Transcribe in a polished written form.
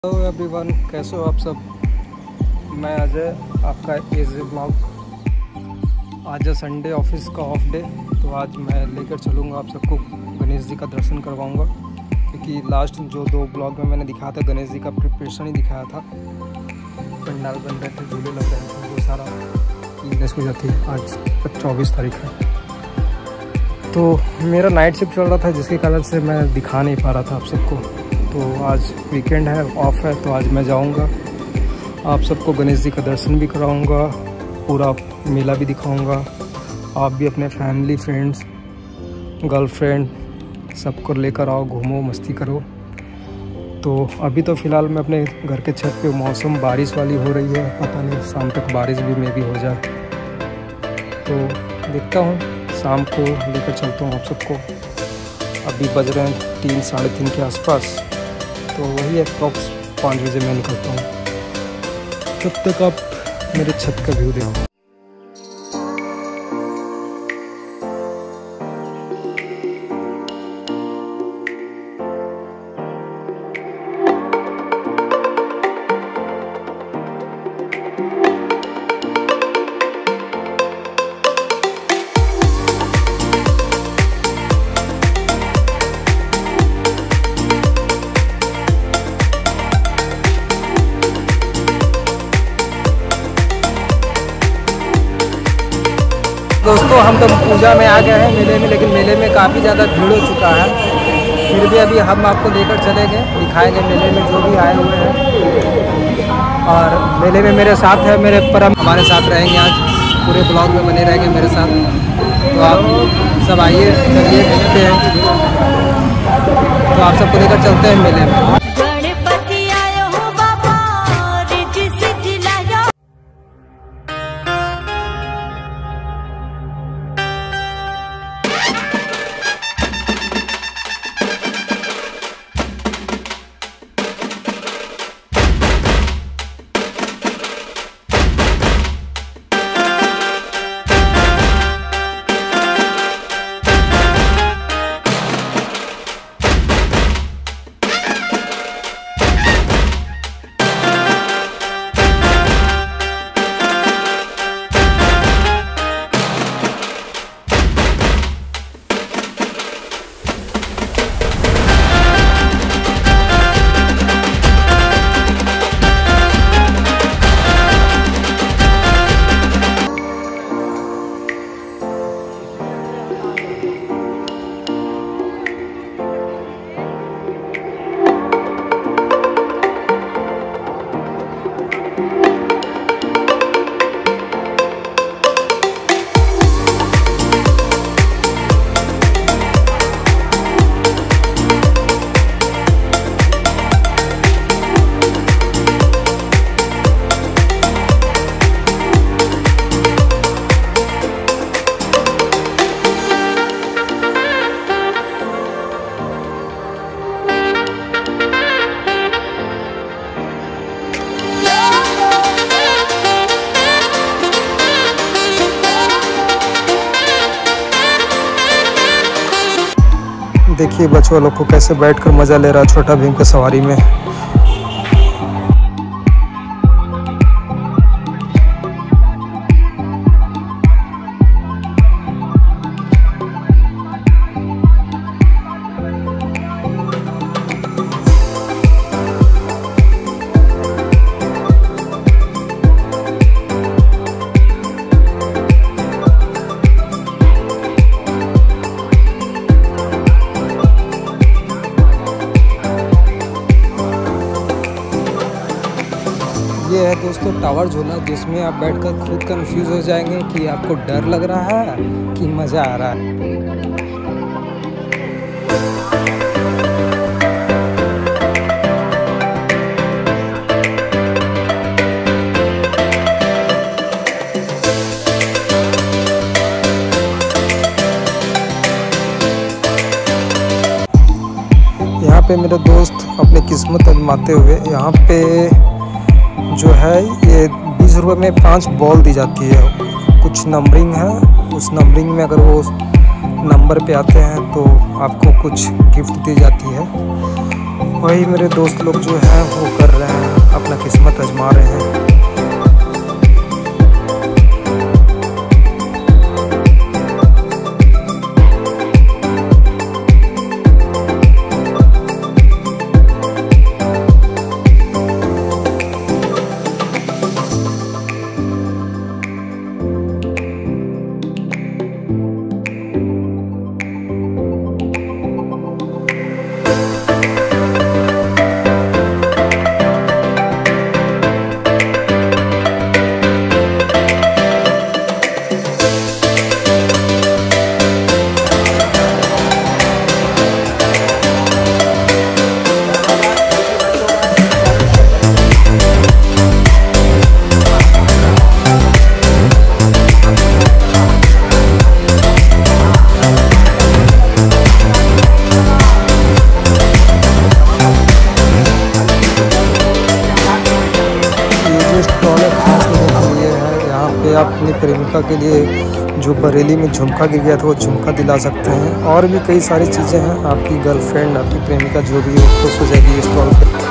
Hello everyone, कैसे हो आप सब। मैं अजय, आपका एजे ब्लॉग। आज है संडे, ऑफिस का ऑफ डे, तो आज मैं लेकर चलूँगा आप सबको, गणेश जी का दर्शन करवाऊँगा। क्योंकि लास्ट जो 2 ब्लॉग में मैंने दिखाया था, गणेश जी का प्रिपरेशन ही दिखाया था। पंडाल बन रहे थे, झूले लग रहे थे, वो सारा गणेश पूजा थी। आज 24 तारीख है, तो मेरा नाइट शिफ्ट चल रहा था, जिसके कारण से मैं दिखा नहीं पा रहा था आप सबको। तो आज वीकेंड है, ऑफ है, तो आज मैं जाऊंगा, आप सबको गणेश जी का दर्शन भी कराऊंगा, पूरा मेला भी दिखाऊंगा। आप भी अपने फैमिली, फ्रेंड्स, गर्लफ्रेंड सबको लेकर आओ, घूमो, मस्ती करो। तो अभी तो फ़िलहाल मैं अपने घर के छत पे, मौसम बारिश वाली हो रही है, पता नहीं शाम तक बारिश भी मे भी हो जाए, तो देखता हूँ, शाम को लेकर चलता हूँ आप सबको। अभी बज रहे हैं 3 साढ़े 3 के आसपास, तो वही अप्रॉक्स 5 बजे मैं निकलता हूँ। तब तक आप मेरे छत का व्यू देखो। दोस्तों, हम तो पूजा में आ गए हैं, मेले में, लेकिन मेले में काफ़ी ज़्यादा भीड़ हो चुका है। फिर भी अभी हम आपको लेकर चलेंगे, दिखाएंगे मेले में जो भी आए हुए हैं। और मेले में मेरे साथ है मेरे परम, हमारे साथ रहेंगे, आज पूरे ब्लॉग में बने रहेंगे मेरे साथ। तो आप सब आइए, चलिए देखते हैं, तो आप सबको लेकर चलते हैं मेले में। देखिए बच्चों लोग को कैसे बैठकर मज़ा ले रहा है छोटा भीम की सवारी में। ये है दोस्तों टावर झूला, जिसमें आप बैठकर खुद कंफ्यूज हो जाएंगे कि आपको डर लग रहा है कि मज़ा आ रहा है। यहाँ पे मेरे दोस्त अपनी किस्मत आजमाते हुए, यहाँ पे जो है ये 20 रुपये में 5 बॉल दी जाती है। कुछ नंबरिंग है, उस नंबरिंग में अगर वो नंबर पे आते हैं तो आपको कुछ गिफ्ट दी जाती है। वही मेरे दोस्त लोग जो हैं वो कर रहे हैं, अपना किस्मत आजमा रहे हैं। आप अपनी प्रेमिका के लिए जो बरेली में झुमका गिर गया था वो झुमका दिला सकते हैं, और भी कई सारी चीज़ें हैं। आपकी गर्लफ्रेंड, आपकी प्रेमिका जो भी हो, खुश हो जाएगी इस कॉल पर।